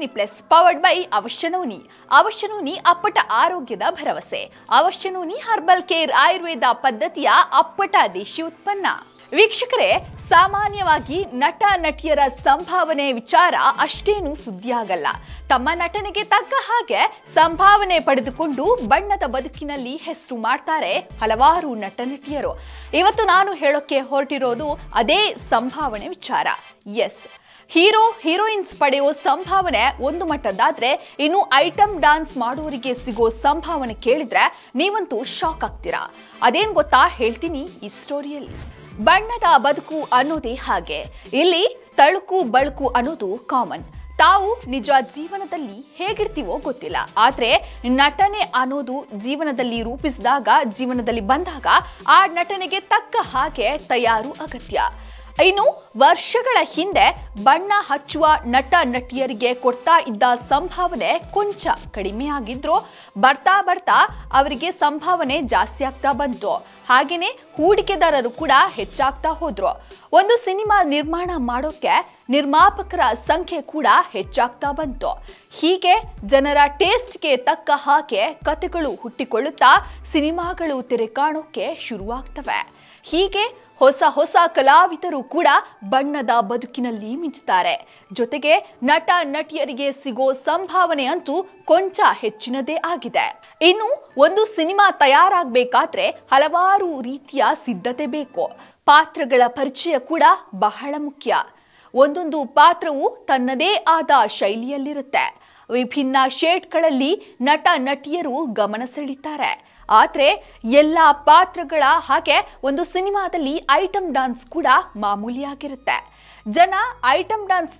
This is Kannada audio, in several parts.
ಪ್ಲಸ್ ಪವರ್ಡ್ ಬೈ ಅವಶ್ಯನೂನಿ. ಅವಶ್ಯನೂನಿ ಅಪ್ಪಟ ಆರೋಗ್ಯದ ಭರವಸೆ. ಅವಶ್ಯನೂನಿ ಹರ್ಬಲ್ ಕೇರ್ ಆಯುರ್ವೇದ ಪದ್ಧತಿಯ ಅಪ್ಪಟ ದೇಶಿ ಉತ್ಪನ್ನ. ವೀಕ್ಷಕರೇ, ಸಾಮಾನ್ಯವಾಗಿ ನಟ ನಟಿಯರ ಸಂಭಾವನೆ ವಿಚಾರ ಅಷ್ಟೇನು ಸುದ್ದಿಯಾಗಲ್ಲ. ತಮ್ಮ ನಟನೆಗೆ ತಕ್ಕ ಹಾಗೆ ಸಂಭಾವನೆ ಪಡೆದುಕೊಂಡು ಬಣ್ಣದ ಬದುಕಿನಲ್ಲಿ ಹೆಸರು ಮಾಡ್ತಾರೆ ಹಲವಾರು ನಟ ನಟಿಯರು. ಇವತ್ತು ನಾನು ಹೇಳೋಕೆ ಹೊರಟಿರೋದು ಅದೇ ಸಂಭಾವನೆ ವಿಚಾರ. ಎಸ್, ಹೀರೋ ಹೀರೋಯಿನ್ಸ್ ಪಡೆಯೋ ಸಂಭಾವನೆ ಒಂದು ಮಟ್ಟದಾದ್ರೆ, ಇನ್ನು ಐಟಮ್ ಡ್ಯಾನ್ಸ್ ಮಾಡೋರಿಗೆ ಸಿಗೋ ಸಂಭಾವನೆ ಕೇಳಿದ್ರೆ ನೀವಂತೂ ಶಾಕ್ ಆಗ್ತೀರಾ. ಅದೇನ್ ಗೊತ್ತಾ, ಹೇಳ್ತೀನಿ ಈ ಸ್ಟೋರಿಯಲ್ಲಿ. ಬಣ್ಣದ ಬದುಕು ಅನ್ನೋದೇ ಹಾಗೆ. ಇಲ್ಲಿ ತಳುಕು ಬಳುಕು ಅನ್ನೋದು ಕಾಮನ್. ತಾವು ನಿಜ ಜೀವನದಲ್ಲಿ ಹೇಗಿರ್ತೀವೋ ಗೊತ್ತಿಲ್ಲ, ಆದ್ರೆ ನಟನೆ ಅನ್ನೋದು ಜೀವನದಲ್ಲಿ ರೂಪಿಸಿದಾಗ, ಜೀವನದಲ್ಲಿ ಬಂದಾಗ ಆ ನಟನೆಗೆ ತಕ್ಕ ಹಾಗೆ ತಯಾರು ಅಗತ್ಯ. ಇನ್ನು ವರ್ಷಗಳ ಹಿಂದೆ ಬಣ್ಣ ಹಚ್ಚುವ ನಟ ನಟಿಯರಿಗೆ ಕೊಡ್ತಾ ಇದ್ದ ಸಂಭಾವನೆ ಕೊಂಚ ಕಡಿಮೆಯಾಗಿದ್ರು, ಬರ್ತಾ ಬರ್ತಾ ಅವರಿಗೆ ಸಂಭಾವನೆ ಜಾಸ್ತಿ ಆಗ್ತಾ ಬಂತು. ಹಾಗೇನೆ ಹೂಡಿಕೆದಾರರು ಕೂಡ ಹೆಚ್ಚಾಗ್ತಾ ಹೋದ್ರು. ಒಂದು ಸಿನಿಮಾ ನಿರ್ಮಾಣ ಮಾಡೋಕೆ ನಿರ್ಮಾಪಕರ ಸಂಖ್ಯೆ ಕೂಡ ಹೆಚ್ಚಾಗ್ತಾ ಬಂತು. ಹೀಗೆ ಜನರ ಟೇಸ್ಟ್ಗೆ ತಕ್ಕ ಹಾಗೆ ಕಥೆಗಳು ಹುಟ್ಟಿಕೊಳ್ಳುತ್ತಾ ಸಿನಿಮಾಗಳು ತೆರೆ ಕಾಣೋಕೆ ಶುರುವಾಗ್ತವೆ. ಹೀಗೆ ಹೊಸ ಹೊಸ ಕಲಾವಿದರು ಕೂಡ ಬಣ್ಣದ ಬದುಕಿನಲ್ಲಿ ಮಿಂಚುತ್ತಾರೆ. ಜೊತೆಗೆ ನಟ ನಟಿಯರಿಗೆ ಸಿಗೋ ಸಂಭಾವನೆ ಅಂತೂ ಕೊಂಚ ಹೆಚ್ಚಿನದೇ ಆಗಿದೆ. ಇನ್ನು ಒಂದು ಸಿನಿಮಾ ತಯಾರಾಗಬೇಕಾದ್ರೆ ಹಲವಾರು ರೀತಿಯ ಸಿದ್ಧತೆ ಬೇಕು. ಪಾತ್ರಗಳ ಪರಿಚಯ ಕೂಡ ಬಹಳ ಮುಖ್ಯ. ಒಂದೊಂದು ಪಾತ್ರವು ತನ್ನದೇ ಆದ ಶೈಲಿಯಲ್ಲಿರುತ್ತೆ. ವಿಭಿನ್ನ ಶೇಡ್ಗಳಲ್ಲಿ ನಟ ನಟಿಯರು ಗಮನ ಸೆಳೀತಾರೆ. ಆದರೆ ಎಲ್ಲ ಪಾತ್ರಗಳ ಹಾಗೆ ಒಂದು ಸಿನಿಮಾದಲ್ಲಿ ಐಟಮ್ ಡ್ಯಾನ್ಸ್ ಕೂಡ ಮಾಮೂಲಿಯಾಗಿರುತ್ತೆ. ಜನ ಐಟಮ್ ಡ್ಯಾನ್ಸ್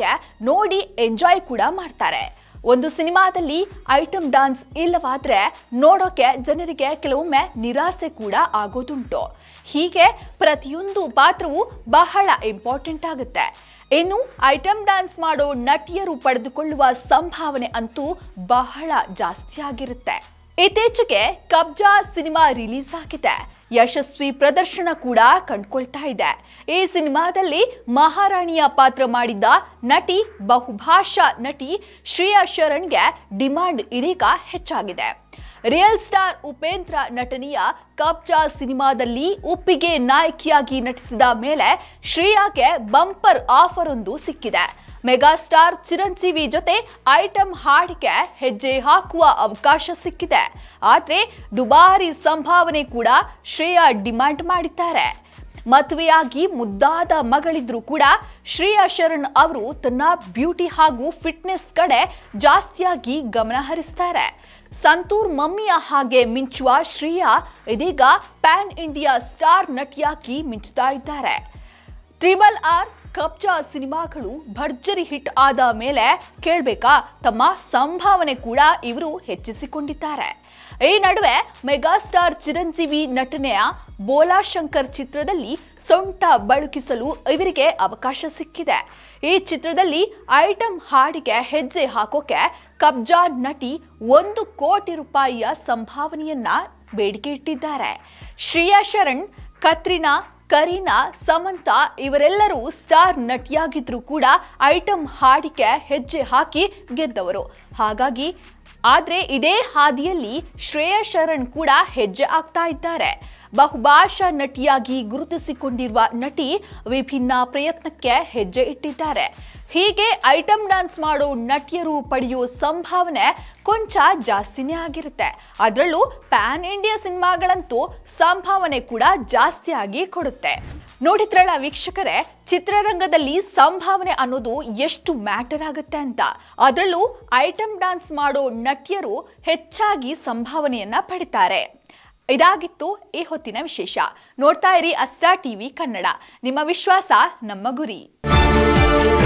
ನೋಡಿ ಎಂಜಾಯ್ ಕೂಡ ಮಾಡ್ತಾರೆ. ಒಂದು ಸಿನಿಮಾದಲ್ಲಿ ಐಟಮ್ ಡ್ಯಾನ್ಸ್ ಇಲ್ಲವಾದ್ರೆ ನೋಡೋಕೆ ಜನರಿಗೆ ಕೆಲವೊಮ್ಮೆ ನಿರಾಸೆ ಕೂಡ ಆಗೋದುಂಟು. ಹೀಗೆ ಪ್ರತಿಯೊಂದು ಪಾತ್ರವು ಬಹಳ ಇಂಪಾರ್ಟೆಂಟ್ ಆಗುತ್ತೆ. ಇನ್ನು ಐಟಮ್ ಡ್ಯಾನ್ಸ್ ಮಾಡೋ ನಟಿಯರು ಪಡೆದುಕೊಳ್ಳುವ ಸಂಭಾವನೆ ಅಂತೂ ಬಹಳ ಜಾಸ್ತಿ ಆಗಿರುತ್ತೆ. ಇತ್ತೀಚೆಗೆ ಕಬ್ಜಾ ಸಿನಿಮಾ ರಿಲೀಸ್ ಆಗಿದೆ. ಯಶಸ್ವಿ ಪ್ರದರ್ಶನ ಕೂಡ ಕಂಡುಕೊಳ್ತಾ ಇದೆ. ಈ ಸಿನಿಮಾದಲ್ಲಿ ಮಹಾರಾಣಿಯ ಪಾತ್ರ ಮಾಡಿದ್ದ ನಟಿ, ಬಹುಭಾಷಾ ನಟಿ ಶ್ರೇಯಾ ಶರಣ್ಗೆ ಡಿಮಾಂಡ್ ಇದೀಗ ಹೆಚ್ಚಾಗಿದೆ. ರಿಯಲ್ ಸ್ಟಾರ್ ಉಪೇಂದ್ರ ನಟನೆಯ ಕಬ್ಜಾ ಸಿನಿಮಾದಲ್ಲಿ ಉಪ್ಪಿಗೆ ನಾಯಕಿಯಾಗಿ ನಟಿಸಿದ ಮೇಲೆ ಶ್ರೇಯಾಗೆ ಬಂಪರ್ ಆಫರ್ ಒಂದು ಸಿಕ್ಕಿದೆ. ಮೆಗಾಸ್ಟಾರ್ ಚಿರಂಜೀವಿ ಜೊತೆ ಐಟಮ್ ಹಾಡಿಗೆ ಹೆಜ್ಜೆ ಹಾಕುವ ಅವಕಾಶ ಸಿಕ್ಕಿದೆ. ಆದ್ರೆ ದುಬಾರಿ ಸಂಭಾವನೆ ಕೂಡ ಶ್ರೇಯಾ ಡಿಮಾಂಡ್ ಮಾಡಿದ್ದಾರೆ. ಮದುವೆಯಾಗಿ ಮುದ್ದಾದ ಮಗಳಿದ್ರು ಕೂಡ ಶ್ರೇಯಾ ಶರಣ್ ಅವರು ತನ್ನ ಬ್ಯೂಟಿ ಹಾಗೂ ಫಿಟ್ನೆಸ್ ಕಡೆ ಜಾಸ್ತಿಯಾಗಿ ಗಮನ ಹರಿಸ್ತಾರೆ. ಸಂತೂರ್ ಮಮ್ಮಿಯ ಹಾಗೆ ಮಿಂಚುವ ಶ್ರೇಯಾ ಇದೀಗ ಪ್ಯಾನ್ ಇಂಡಿಯಾ ಸ್ಟಾರ್ ನಟಿಯಾಗಿ ಮಿಂಚುತ್ತಾ ಇದ್ದಾರೆ. RRR ಕಬ್ಜಾ ಸಿನಿಮಾಗಳು ಭರ್ಜರಿ ಹಿಟ್ ಆದ ಮೇಲೆ ಕೇಳಬೇಕಾ, ತಮ್ಮ ಸಂಭಾವನೆ ಕೂಡ ಇವರು ಹೆಚ್ಚಿಸಿಕೊಂಡಿದ್ದಾರೆ. ಈ ನಡುವೆ ಮೆಗಾಸ್ಟಾರ್ ಚಿರಂಜೀವಿ ನಟನೆಯ ಬೋಲಾಶಂಕರ್ ಚಿತ್ರದಲ್ಲಿ ಸೊಂಟ ಬಳುಕಿಸಲು ಇವರಿಗೆ ಅವಕಾಶ ಸಿಕ್ಕಿದೆ. ಈ ಚಿತ್ರದಲ್ಲಿ ಐಟಮ್ ಹಾಡಿಗೆ ಹೆಜ್ಜೆ ಹಾಕೋಕೆ ಕಬ್ಜಾ ನಟಿ 1 ಕೋಟಿ ರೂಪಾಯಿಯ ಸಂಭಾವನೆಯನ್ನ ಬೇಡಿಕೆ ಇಟ್ಟಿದ್ದಾರೆ. ಶ್ರೇಯಾ ಶರಣ್, ಕತ್ರಿನಾ, ಕರೀನಾ, ಸಮಂತಾ ಇವರೆಲ್ಲರೂ ಸ್ಟಾರ್ ನಟಿಯಾಗಿದ್ರು ಕೂಡ ಐಟಮ್ ಹಾಡಿಗೆ ಹೆಜ್ಜೆ ಹಾಕಿ ಗೆದ್ದವರು. ಹಾಗಾಗಿ ಆದ್ರೆ ಇದೇ ಹಾದಿಯಲ್ಲಿ ಶ್ರೇಯಾ ಶರಣ್ ಕೂಡ ಹೆಜ್ಜೆ ಆಗ್ತಾ ಇದ್ದಾರೆ. ಬಹುಭಾಷಾ ನಟಿಯಾಗಿ ಗುರುತಿಸಿಕೊಂಡಿರುವ ನಟಿ ವಿಭಿನ್ನ ಪ್ರಯತ್ನಕ್ಕೆ ಹೆಜ್ಜೆ ಇಟ್ಟಿದ್ದಾರೆ. ಹೀಗೆ ಐಟಮ್ ಡ್ಯಾನ್ಸ್ ಮಾಡೋ ನಟಿಯರು ಪಡೆಯೋ ಸಂಭಾವನೆ ಕೊಂಚ ಜಾಸ್ತಿನೇ ಆಗಿರುತ್ತೆ. ಅದರಲ್ಲೂ ಪ್ಯಾನ್ ಇಂಡಿಯಾ ಸಿನಿಮಾಗಳಂತೂ ಸಂಭಾವನೆ ಕೂಡ ಜಾಸ್ತಿಯಾಗಿ ಕೊಡುತ್ತೆ. ನೋಡಿದ್ರಲ್ಲ ವೀಕ್ಷಕರೇ, ಚಿತ್ರರಂಗದಲ್ಲಿ ಸಂಭಾವನೆ ಅನ್ನೋದು ಎಷ್ಟು ಮ್ಯಾಟರ್ ಆಗುತ್ತೆ ಅಂತ. ಅದರಲ್ಲೂ ಐಟಮ್ ಡ್ಯಾನ್ಸ್ ಮಾಡೋ ನಟಿಯರು ಹೆಚ್ಚಾಗಿ ಸಂಭಾವನೆಯನ್ನ ಪಡಿತಾರೆ. ಇದಾಗಿತ್ತು ಈ ಹೊತ್ತಿನ ವಿಶೇಷ. ನೋಡ್ತಾ ಇರಿ ಅಸ್ತಾ ಟಿವಿ ಕನ್ನಡ. ನಿಮ್ಮ ವಿಶ್ವಾಸ ನಮ್ಮ ಗುರಿ.